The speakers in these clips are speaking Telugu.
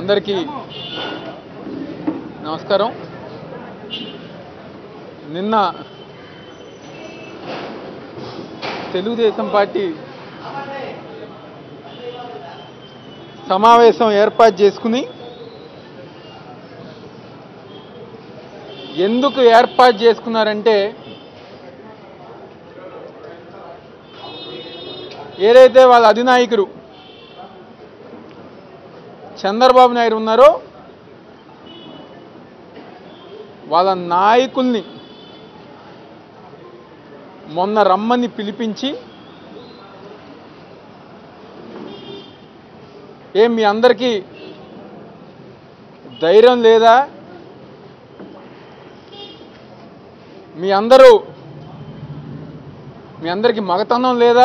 అందరికీ నమస్కారం. నిన్న తెలుగుదేశం పార్టీ సమావేశం ఏర్పాటు చేసుకుని ఎందుకు ఏర్పాటు చేసుకున్నారంటే ఏదైతే వాళ్ళ అధినాయకుడు చంద్రబాబు నాయుడు ఉన్నారో వాళ్ళ నాయకుల్ని మొన్న రమ్మని పిలిపించి మీ అందరికీ ధైర్యం లేదా, మీ అందరికీ మగతనం లేదా,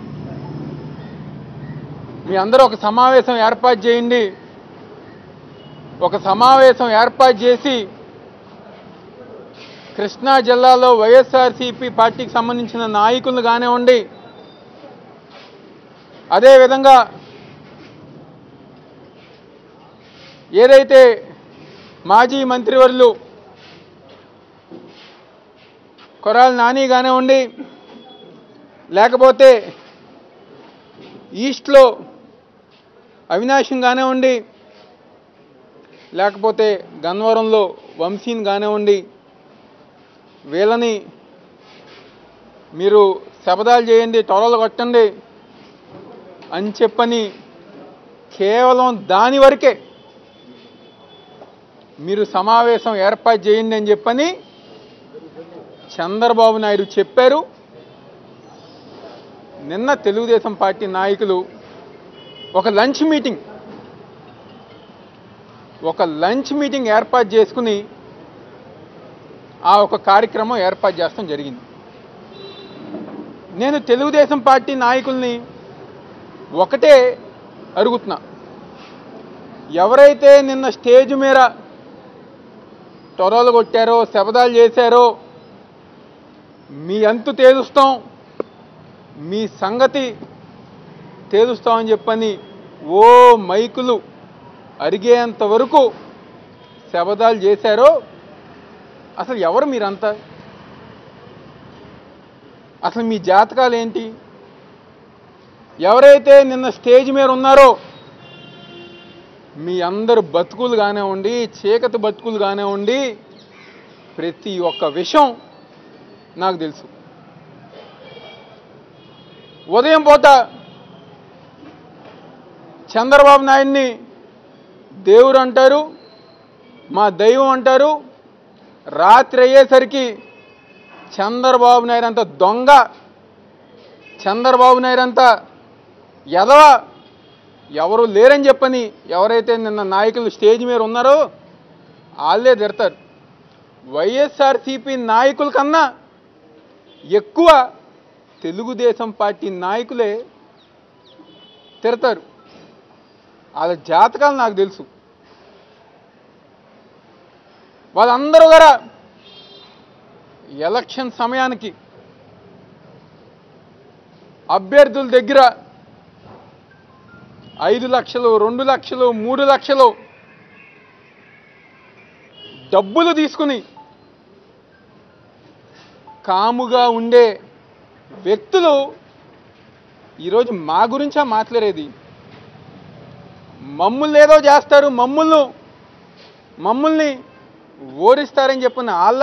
మీ అందరూ ఒక సమావేశం ఏర్పాటు చేయండి, ఒక సమావేశం ఏర్పాటు చేసి కృష్ణా జిల్లాలో వైఎస్ఆర్సీపీ పార్టీకి సంబంధించిన నాయకులను కానివ్వండి, అదేవిధంగా ఏదైతే మాజీ మంత్రివర్యులు కొడాలి నాని కానివ్వండి, లేకపోతే ఈస్ట్లో అవినాశం కానివ్వండి, లేకపోతే గన్నవరంలో వంశీని కానివ్వండి, వీళ్ళని మీరు శపథాలు చేయండి, టొరలు కొట్టండి అని చెప్పని కేవలం దాని వరకే మీరు సమావేశం ఏర్పాటు చేయండి అని చెప్పని చంద్రబాబు నాయుడు చెప్పారు. నిన్న తెలుగుదేశం పార్టీ నాయకులు ఒక లంచ్ మీటింగ్ ఏర్పాటు చేసుకుని ఒక కార్యక్రమం ఏర్పాటు చేయడం జరిగింది. నేను తెలుగుదేశం పార్టీ నాయకుల్ని ఒకటే అడుగుతున్నా, ఎవరైతే నిన్న స్టేజ్ మీద టొరలు కొట్టారో, శపథాలు చేశారో, మీ అంతు తేలుస్తాం, మీ సంగతి తేలుస్తామని చెప్పని మైకులు అరిగేంత వరకు శపథాలు చేశారో, అసలు ఎవరు మీరంతా? అసలు మీ జాతకాలు ఏంటి? ఎవరైతే నిన్న స్టేజ్ మీద ఉన్నారో మీ అందరు బతుకులు కానివ్వండి, చీకటి బతుకులు కానివ్వండి, ప్రతి ఒక్క విషయం నాకు తెలుసు. ఉదయం పూట చంద్రబాబు నాయుడిని దేవుడు అంటారు, మా దైవం అంటారు. రాత్రి అయ్యేసరికి చంద్రబాబు నాయుడు అంత దొంగ, చంద్రబాబు నాయుడు అంత ఎదవ ఎవరు లేరని చెప్పని ఎవరైతే నిన్న నాయకులు స్టేజ్ మీద ఉన్నారో వాళ్ళే తిడతారు. వైఎస్ఆర్సీపీ నాయకుల కన్నా ఎక్కువ తెలుగుదేశం పార్టీ నాయకులే తిడతారు. వాళ్ళ జాతకాలు నాకు తెలుసు. వాళ్ళందరూ కూడా ఎలక్షన్ సమయానికి అభ్యర్థుల దగ్గర 5 లక్షలు, 2 లక్షలు, 3 లక్షలు డబ్బులు తీసుకుని కాముగా ఉండే వ్యక్తులు ఈరోజు మా గురించా మాట్లాడేది? మమ్మల్ని ఏదో చేస్తారు, మమ్మల్ని ఓడిస్తారని చెప్పని వాళ్ళ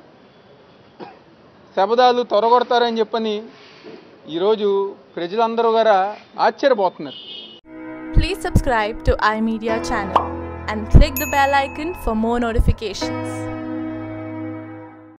శబదాలు తొరగొడతారని చెప్పని ఈరోజు ప్రజలందరూ కూడా ఆశ్చర్యపోతున్నారు. Please subscribe to iMedia channel and click the bell icon for more notifications.